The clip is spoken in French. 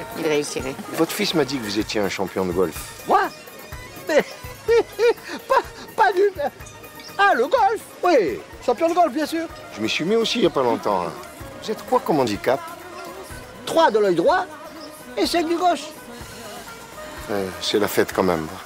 il réussirait. Votre fils m'a dit que vous étiez un champion de golf. Moi? Mais... pas du... Ah, le golf? Oui, champion de golf, bien sûr. Je m'y suis mis aussi il n'y a pas longtemps. Hein. Vous êtes quoi comme handicap? 3 de l'œil droit et 5 du gauche. C'est la fête quand même.